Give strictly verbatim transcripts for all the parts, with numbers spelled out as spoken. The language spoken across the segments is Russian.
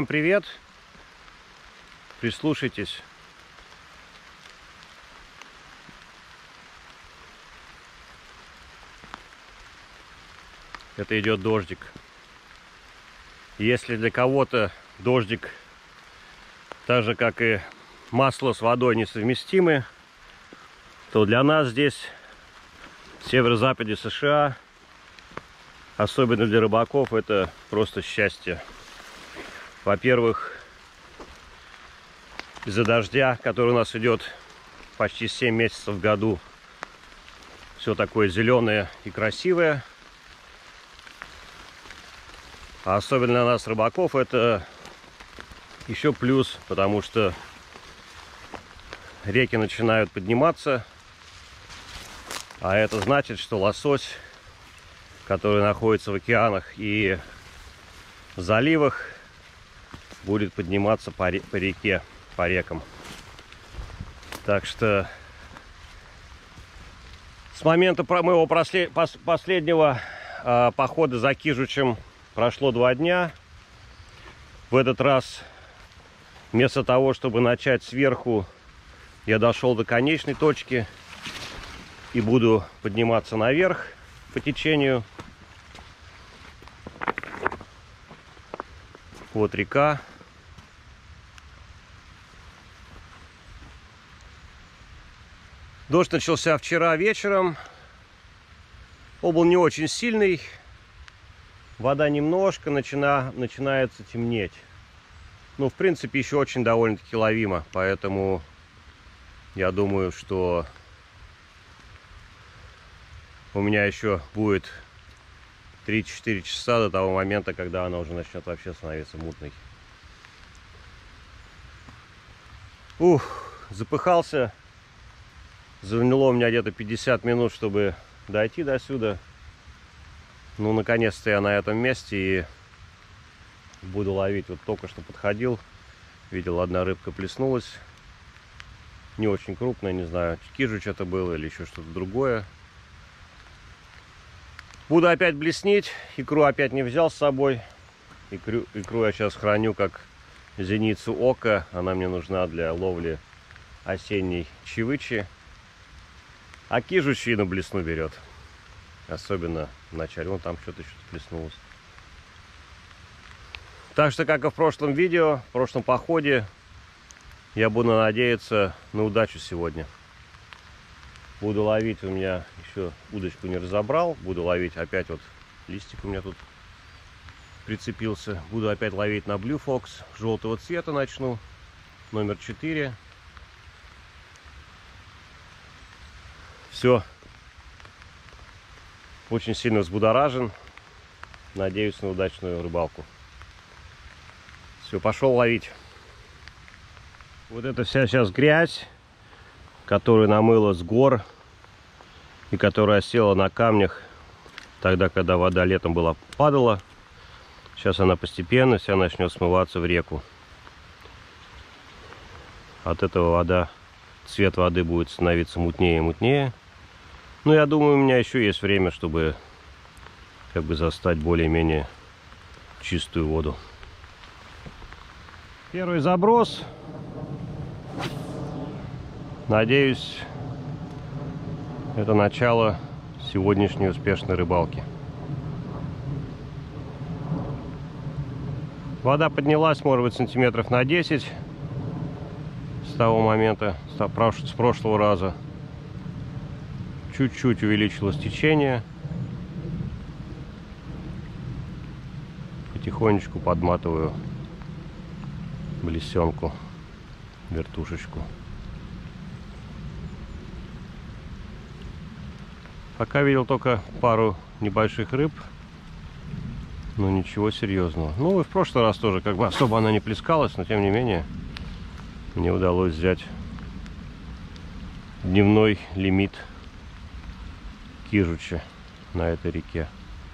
Всем привет! Прислушайтесь. Это идет дождик. Если для кого-то дождик, так же как и масло с водой, несовместимы, то для нас здесь, в северо-западе США, особенно для рыбаков, это просто счастье. Во-первых, из-за дождя, который у нас идет почти семь месяцев в году, все такое зеленое и красивое. А особенно для нас, рыбаков, это еще плюс, потому что реки начинают подниматься, а это значит, что лосось, который находится в океанах и заливах, будет подниматься по, по реке, по рекам. Так что с момента моего последнего э, похода за Кижучем прошло два дня. В этот раз вместо того, чтобы начать сверху, я дошел до конечной точки и буду подниматься наверх по течению. Вот река. Дождь начался вчера вечером. Он был не очень сильный. Вода немножко начина, начинается темнеть. Ну, в принципе, еще очень довольно-таки ловимо. Поэтому я думаю, что у меня еще будет три-четыре часа до того момента, когда она уже начнет вообще становиться мутной. Ух, запыхался. Заняло у меня где-то пятьдесят минут, чтобы дойти до сюда. Ну, наконец-то я на этом месте и буду ловить. Вот только что подходил, видел, одна рыбка плеснулась. Не очень крупная, не знаю, кижуч это было или еще что-то другое. Буду опять блеснить. Икру опять не взял с собой. Икру, икру я сейчас храню как зеницу ока. Она мне нужна для ловли осенней чевычи. А кижуч и на блесну берет. Особенно в начале. Вон там что-то что-то плеснулось. Так что, как и в прошлом видео, в прошлом походе, я буду надеяться на удачу сегодня. Буду ловить, у меня еще удочку не разобрал. Буду ловить опять, вот листик у меня тут прицепился. Буду опять ловить на Blue Fox. Желтого цвета начну. Номер четыре. Все. Очень сильно взбудоражен. Надеюсь на удачную рыбалку. Все, пошел ловить. Вот это вся сейчас грязь, которую намыло с гор и которая осела на камнях тогда, когда вода летом была падала. Сейчас она постепенно вся начнет смываться в реку. От этого вода, цвет воды будет становиться мутнее и мутнее. Но я думаю, у меня еще есть время, чтобы как бы застать более-менее чистую воду. Первый заброс. Надеюсь, это начало сегодняшней успешной рыбалки. Вода поднялась, может быть, сантиметров на десять с того момента, с прошлого раза. Чуть-чуть увеличилось течение. Потихонечку подматываю блесенку, вертушечку. Пока видел только пару небольших рыб, но ничего серьезного. Ну и в прошлый раз тоже как бы особо она не плескалась, но тем не менее мне удалось взять дневной лимит кижуча на этой реке.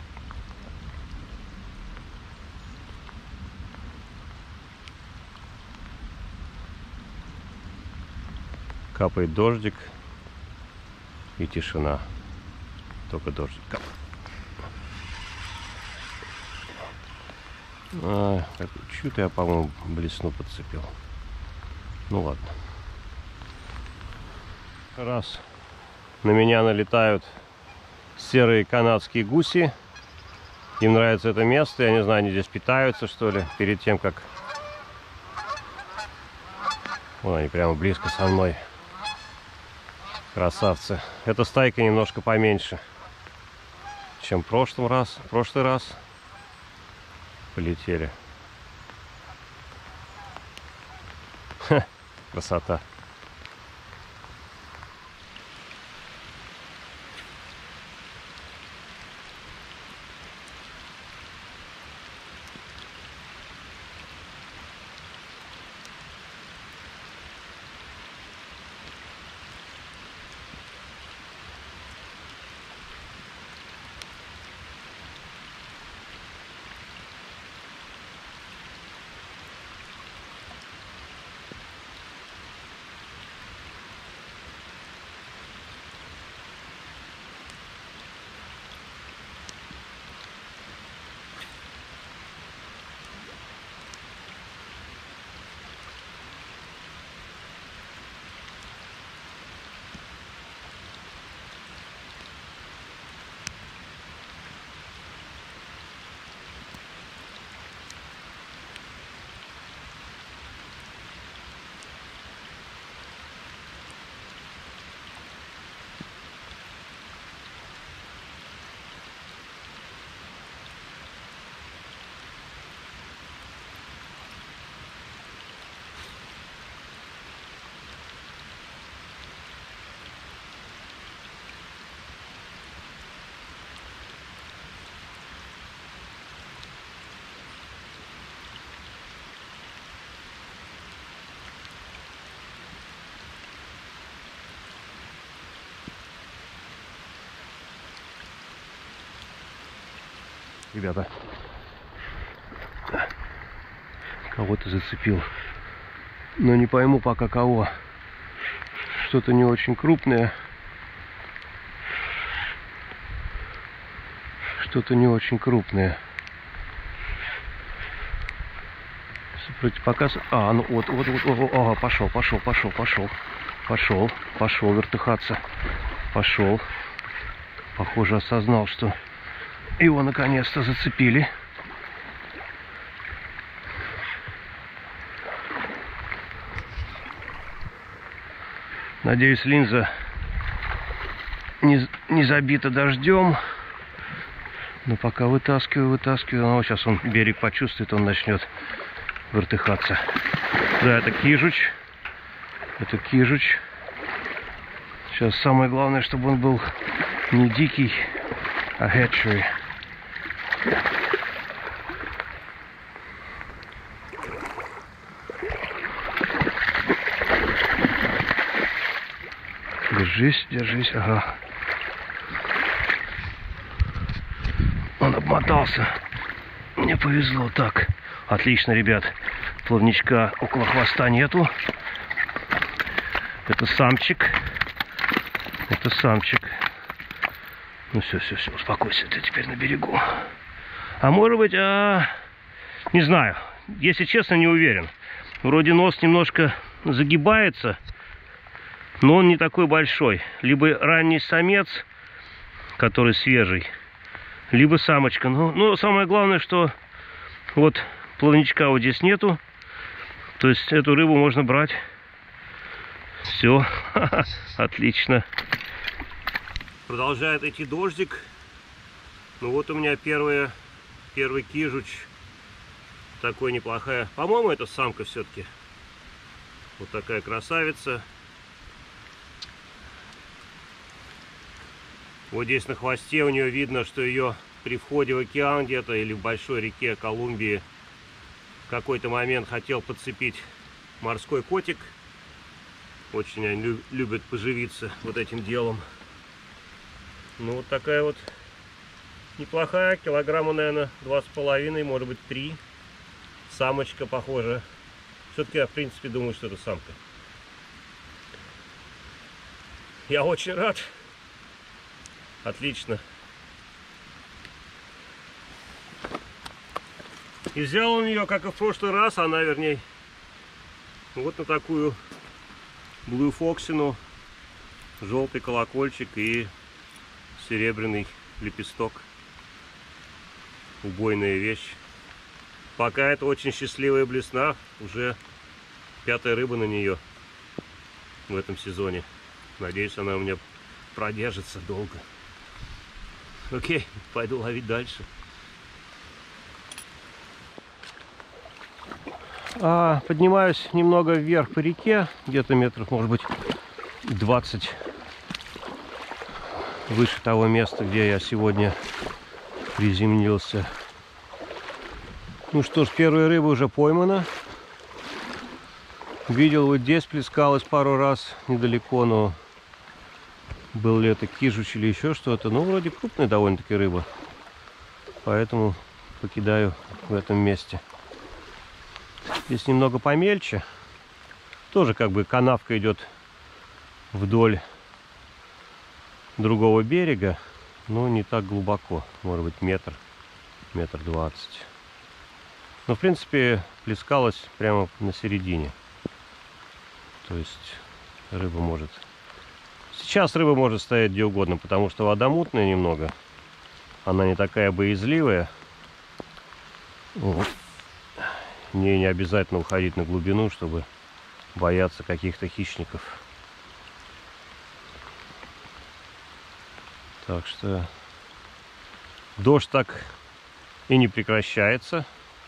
Капает дождик и тишина. Только дождик капает. А, чью-то я, по-моему, блесну подцепил. Ну ладно. Раз на меня налетают серые канадские гуси. Им нравится это место. Я не знаю, они здесь питаются, что ли, перед тем, как... Вон они прямо близко со мной. Красавцы. Эта стайка немножко поменьше, чем в прошлый раз. В прошлый раз полетели. Ха, красота. Ребята, кого-то зацепил, но не пойму пока кого. Что-то не очень крупное, что-то не очень крупное. Противопоказ. А, ну вот, вот, вот, вот, ага, пошел, пошел, пошел, пошел, пошел, пошел вертыхаться, пошел. Похоже, осознал, что его наконец-то зацепили. Надеюсь, линза не, не забита дождем. Но пока вытаскиваю, вытаскиваю. Ну, сейчас он берег почувствует, он начнет вертыхаться. Да, это кижуч. Это кижуч. Сейчас самое главное, чтобы он был не дикий, а хэтчери. Держись, держись, ага. Он обмотался. Мне повезло. Так, отлично, ребят. Плавничка около хвоста нету. Это самчик. Это самчик. Ну все, все, все, успокойся, ты теперь на берегу. А может быть, а... не знаю. Если честно, не уверен. Вроде нос немножко загибается, но он не такой большой. Либо ранний самец, который свежий, либо самочка. Но, но самое главное, что вот плавничка вот здесь нету. То есть эту рыбу можно брать. Все, отлично. Продолжает идти дождик. Ну вот у меня первая, первый кижуч. Такой неплохая. По-моему, это самка все-таки. Вот такая красавица. Вот здесь на хвосте у нее видно, что ее при входе в океан где-то или в большой реке Колумбии в какой-то момент хотел подцепить морской котик. Очень они любят поживиться вот этим делом. Ну вот такая вот неплохая, килограмма, наверное, два с половиной, может быть, три. Самочка похожа. Все-таки я, в принципе, думаю, что это самка. Я очень рад. Отлично. И взял он ее, как и в прошлый раз, она, вернее, вот на такую Blue Foxinu, желтый колокольчик и серебряный лепесток. Убойная вещь. Пока это очень счастливая блесна, уже пятая рыба на нее в этом сезоне. Надеюсь, она у меня продержится долго. Окей, пойду ловить дальше. А, поднимаюсь немного вверх по реке, где-то метров, может быть, двадцать выше того места, где я сегодня приземлился. Ну что ж, первая рыба уже поймана. Видел, вот здесь плескалась пару раз недалеко, но был ли это кижуч или еще что-то. Ну, вроде крупная довольно-таки рыба. Поэтому покидаю в этом месте. Здесь немного помельче. Тоже как бы канавка идет вдоль другого берега, но не так глубоко. Может быть, метр, метр двадцать. Но, в принципе, плескалась прямо на середине. То есть рыба может... Сейчас рыба может стоять где угодно, потому что вода мутная немного. Она не такая боязливая. Вот. Мне не обязательно уходить на глубину, чтобы бояться каких-то хищников. Так что дождь так и не прекращается.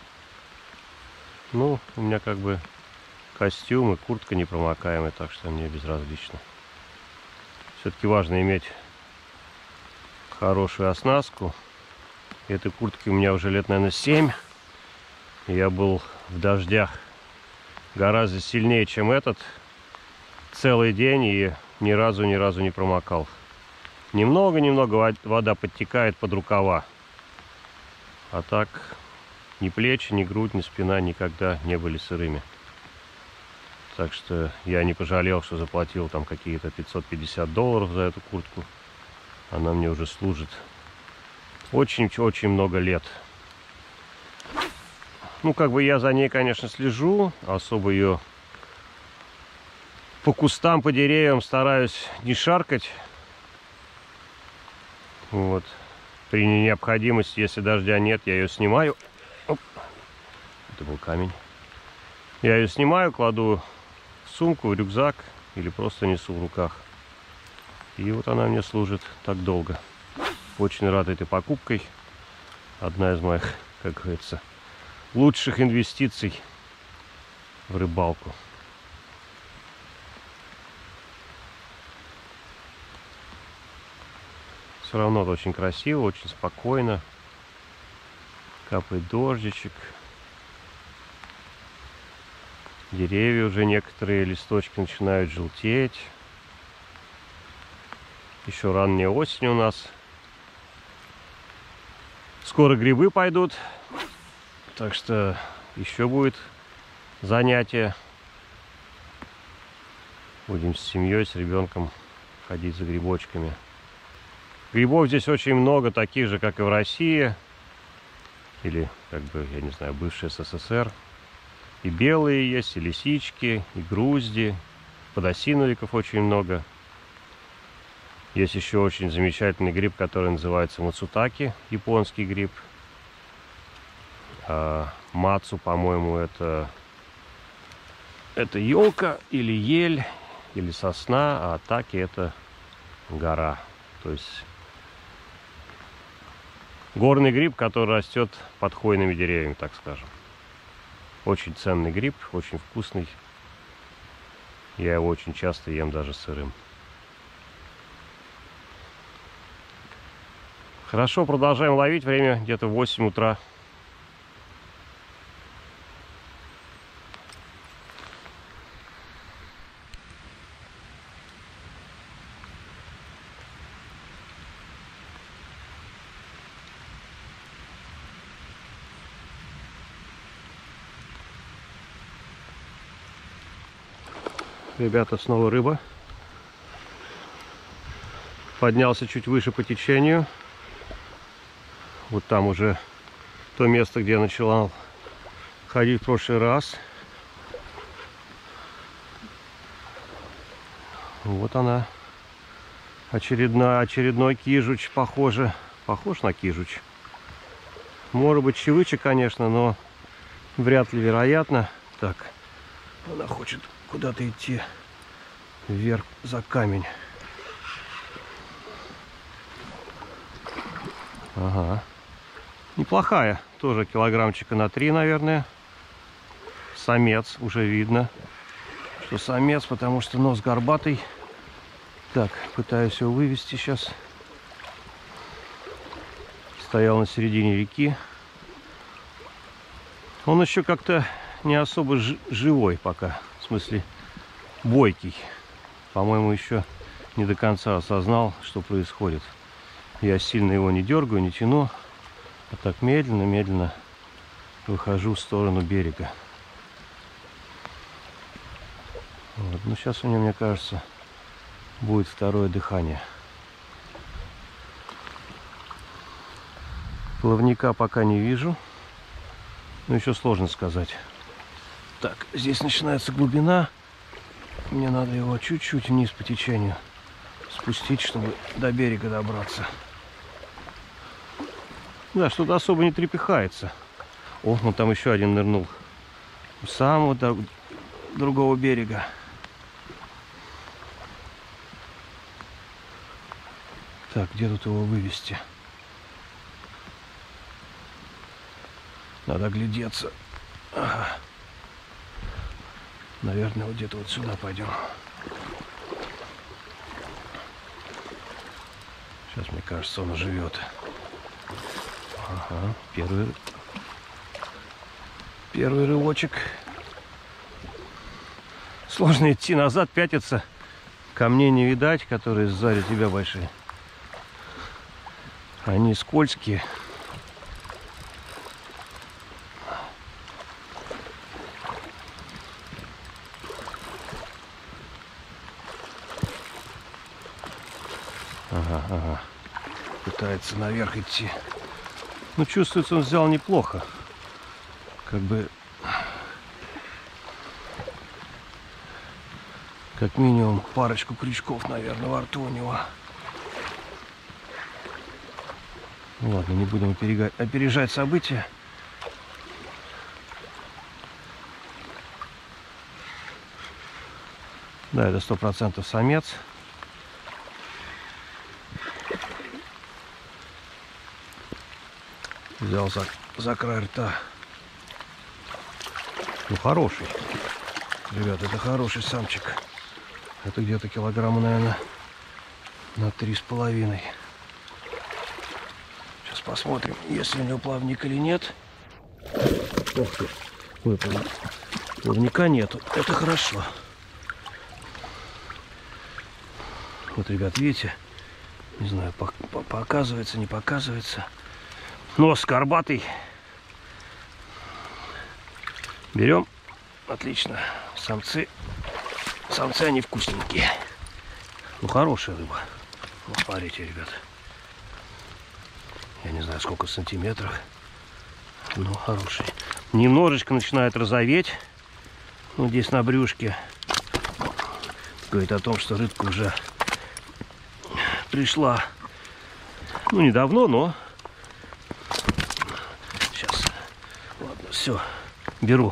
Ну, у меня как бы костюм и куртка непромокаемая, так что мне безразлично. Все-таки важно иметь хорошую оснастку. Этой куртки у меня уже лет, наверное, семь. Я был в дождях гораздо сильнее, чем этот, целый день и ни разу, ни разу не промокал. Немного-немного вода подтекает под рукава. А так ни плечи, ни грудь, ни спина никогда не были сырыми. Так что я не пожалел, что заплатил там какие-то пятьсот пятьдесят долларов за эту куртку. Она мне уже служит очень-очень много лет. Ну, как бы я за ней, конечно, слежу. Особо ее по кустам, по деревьям стараюсь не шаркать. Вот. При необходимости, если дождя нет, я ее снимаю. Оп. Это был камень. Я ее снимаю, кладу в сумку, в рюкзак или просто несу в руках. И вот она мне служит так долго. Очень рад этой покупкой. Одна из моих, как говорится, лучших инвестиций в рыбалку. Все равно это очень красиво, очень спокойно. Капает дождичек. Деревья уже некоторые листочки начинают желтеть. Еще ранняя осень у нас. Скоро грибы пойдут. Так что еще будет занятие. Будем с семьей, с ребенком ходить за грибочками. Грибов здесь очень много, таких же, как и в России. Или, как бы, я не знаю, бывший СССР. И белые есть, и лисички, и грузди. Подосиновиков очень много. Есть еще очень замечательный гриб, который называется мацутаки, японский гриб. А мацу, по-моему, это, это елка или ель, или сосна, а таки это гора. То есть горный гриб, который растет под хвойными деревьями, так скажем. Очень ценный гриб, очень вкусный. Я его очень часто ем даже сырым. Хорошо, продолжаем ловить. Время где-то восемь утра. Ребята, снова рыба. Поднялся чуть выше по течению. Вот там уже то место, где я начинал ходить в прошлый раз. Вот она. Очередной, очередной кижуч, похоже. Похож на кижуч. Может быть чевыча, конечно, но вряд ли вероятно. Так, она хочет куда-то идти вверх за камень. Ага. Неплохая. Тоже килограммчика на три, наверное. Самец. Уже видно, что самец, потому что нос горбатый. Так, пытаюсь его вывести сейчас. Стоял на середине реки. Он еще как-то не особо живой пока. В смысле, бойкий. По-моему, еще не до конца осознал, что происходит. Я сильно его не дергаю, не тяну. А так медленно-медленно выхожу в сторону берега. Вот. Ну, сейчас у него, мне кажется, будет второе дыхание. Плавника пока не вижу. Но еще сложно сказать. Так, здесь начинается глубина. Мне надо его чуть-чуть вниз по течению спустить, чтобы до берега добраться. Да, что-то особо не трепыхается. О, вон там еще один нырнул. У самого до другого берега. Так, где тут его вывести? Надо оглядеться. Ага. Наверное, вот где-то вот сюда пойдем. Сейчас, мне кажется, он живет. Ага, первый, первый рывочек. Сложно идти назад, пятиться. Камней не видать, которые сзади тебя большие. Они скользкие. Ага, ага. Пытается наверх идти. Ну, чувствуется, он взял неплохо. Как бы... Как минимум парочку крючков, наверное, во рту у него. Ладно, не будем опережать, опережать события. Да, это сто процентов самец. Взял за, за край рта. Ну, хороший. Ребят, это хороший самчик. Это где-то килограмма, наверное, на три с половиной. Сейчас посмотрим, если у него плавник или нет. Ох ты, выпал. Плавника нету. Это хорошо. Вот, ребят, видите? Не знаю, показывается, не показывается. Нос горбатый. Берем. Отлично. Самцы. Самцы, они вкусненькие. Ну, хорошая рыба. Вот, смотрите, ребят. Я не знаю, сколько сантиметров. Ну, хороший. Немножечко начинает розоветь. Вот здесь на брюшке. Говорит о том, что рыбка уже пришла. Ну, недавно, но... Сейчас. Ладно, все. Беру.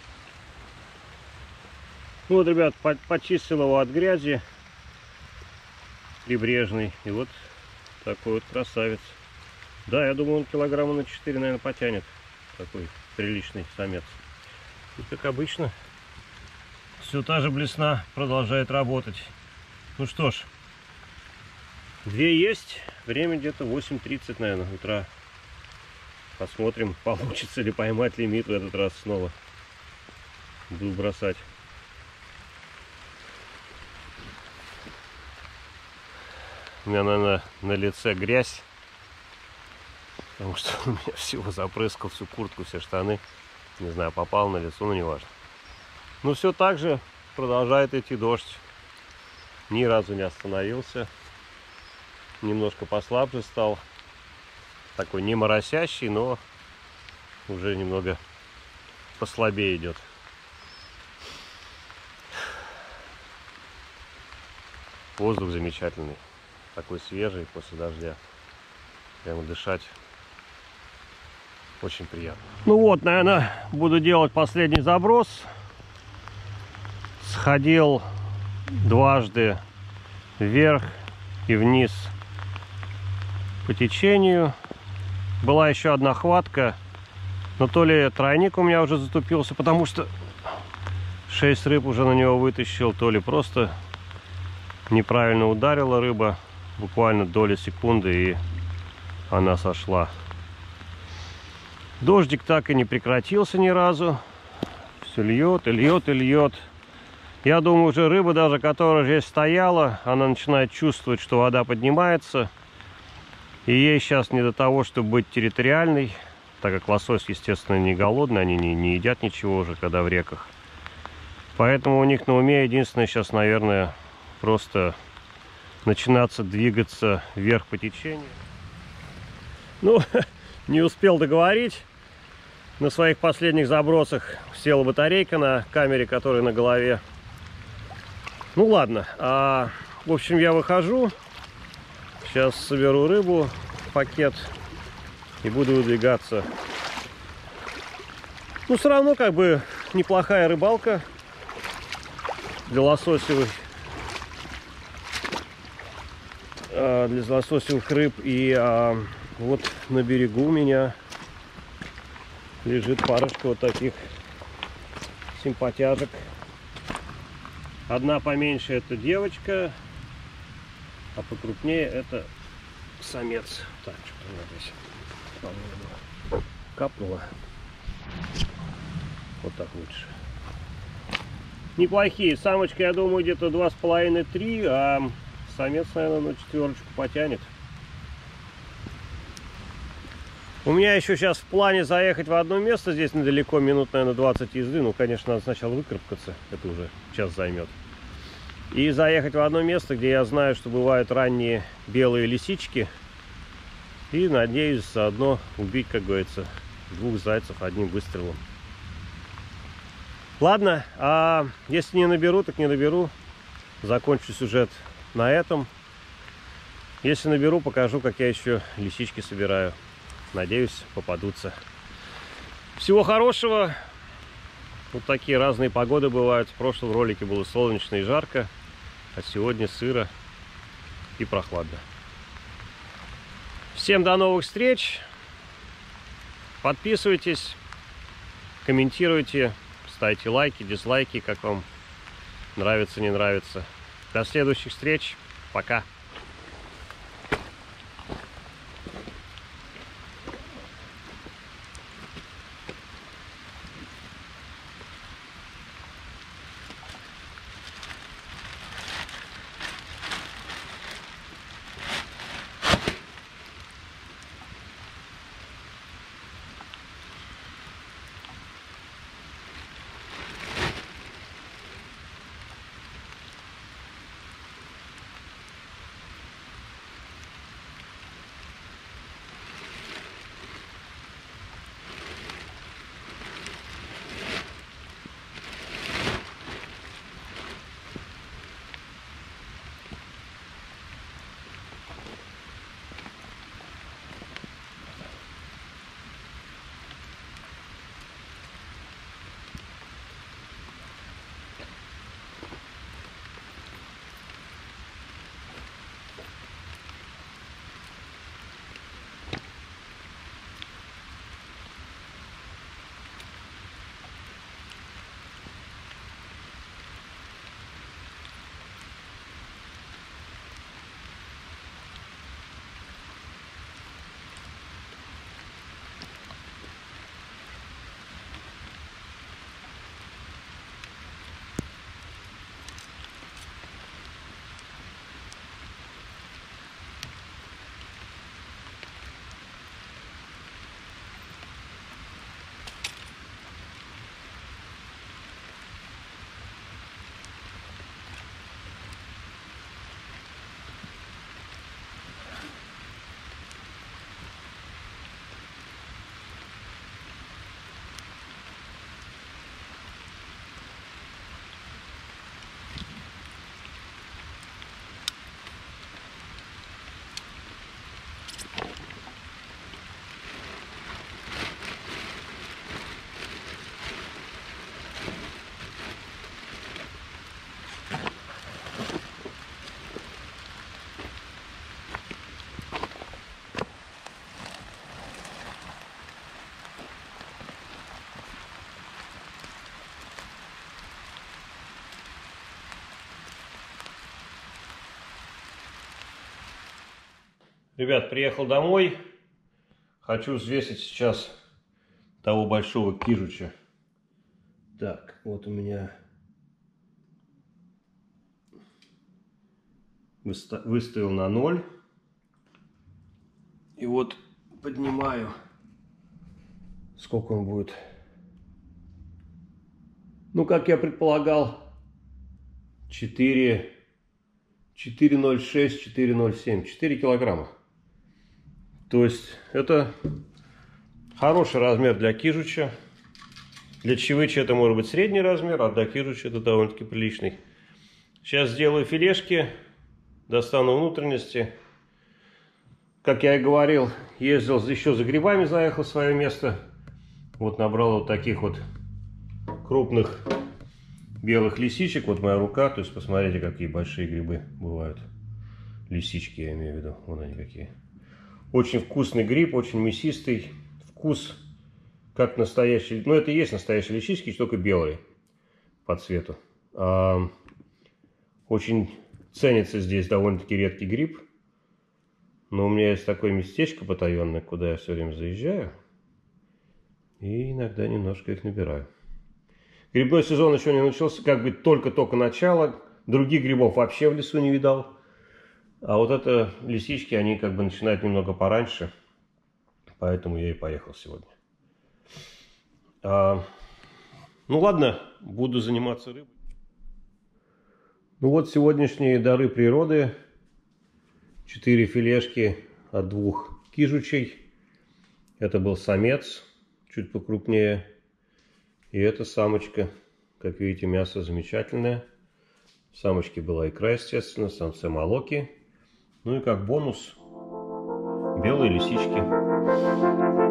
Вот, ребят, почистил его от грязи прибрежной. И вот такой вот красавец. Да, я думаю, он килограмма на четыре, наверное, потянет. Такой приличный самец. И, как обычно, все та же блесна продолжает работать. Ну что ж, две есть. Время где-то восемь тридцать, наверное, утра. Посмотрим, получится ли поймать лимит в этот раз снова. Буду бросать. У меня, наверное, на лице грязь. Потому что у меня всего запрыскал всю куртку, все штаны. Не знаю, попал на лицо, но не важно. Но все так же продолжает идти дождь. Ни разу не остановился. Немножко послабже стал. Такой не моросящий, но уже немного послабее идет. Воздух замечательный, такой свежий после дождя. Прямо дышать очень приятно. Ну вот, наверное, буду делать последний заброс. Сходил дважды вверх и вниз по течению. Была еще одна хватка, но то ли тройник у меня уже затупился, потому что шесть рыб уже на него вытащил, то ли просто неправильно ударила рыба, буквально доли секунды, и она сошла. Дождик так и не прекратился ни разу. Все льет и льет и льет. Я думаю, уже рыба, даже которая здесь стояла, она начинает чувствовать, что вода поднимается. И ей сейчас не до того, чтобы быть территориальной, так как лосось, естественно, не голодный, они не, не едят ничего уже, когда в реках. Поэтому у них на уме единственное сейчас, наверное, просто начинаться двигаться вверх по течению. Ну, не успел договорить. На своих последних забросах села батарейка на камере, которая на голове. Ну ладно, а, в общем, я выхожу. Сейчас соберу рыбу в пакет и буду выдвигаться. Ну, все равно, как бы, неплохая рыбалка для лососевых, а, для лососевых рыб. И а, вот на берегу у меня лежит парочка вот таких симпатяжек. Одна поменьше — это девочка, а покрупнее — это самец. Так, что-то у меня здесь, по-моему, капнуло. Вот так лучше. Неплохие. Самочка, я думаю, где-то два с половиной — три, а самец, наверное, на четверочку потянет. У меня еще сейчас в плане заехать в одно место, здесь недалеко, минут, наверное, двадцать езды. Ну, конечно, надо сначала выкарабкаться, это уже час займет. И заехать в одно место, где я знаю, что бывают ранние белые лисички. И надеюсь заодно убить, как говорится, двух зайцев одним выстрелом. Ладно, а если не наберу, так не наберу. Закончу сюжет на этом. Если наберу, покажу, как я еще лисички собираю. Надеюсь, попадутся. Всего хорошего. Вот такие разные погоды бывают. В прошлом ролике было солнечно и жарко, а сегодня сыро и прохладно. Всем до новых встреч. Подписывайтесь, комментируйте, ставьте лайки, дизлайки, как вам нравится, не нравится. До следующих встреч. Пока. Ребят, приехал домой. Хочу взвесить сейчас того большого кижуча. Так, вот у меня выставил на ноль. И вот поднимаю. Сколько он будет? Ну, как я предполагал, четыре, четыре ноль шесть, четыре ноль семь, четыре килограмма. То есть это хороший размер для кижуча. Для чевыча это может быть средний размер, а для кижуча это довольно-таки приличный. Сейчас сделаю филешки, достану внутренности. Как я и говорил, ездил еще за грибами, заехал в свое место. Вот набрал вот таких вот крупных белых лисичек. Вот моя рука. То есть посмотрите, какие большие грибы бывают. Лисички, я имею в виду. Вон они какие. Очень вкусный гриб, очень мясистый. Вкус как настоящий. Ну, это и есть настоящие лисички, только белые по цвету. А, очень ценится здесь довольно-таки редкий гриб. Но у меня есть такое местечко потаенное, куда я все время заезжаю. И иногда немножко их набираю. Грибной сезон еще не начался, как бы только-только начало. Других грибов вообще в лесу не видал. А вот это лисички, они как бы начинают немного пораньше. Поэтому я и поехал сегодня. А, ну ладно, буду заниматься рыбой. Ну вот сегодняшние дары природы. Четыре филешки от двух кижучей. Это был самец, чуть покрупнее. И это самочка. Как видите, мясо замечательное. В самочке была икра, естественно, в самце молоки. Ну и как бонус белые лисички.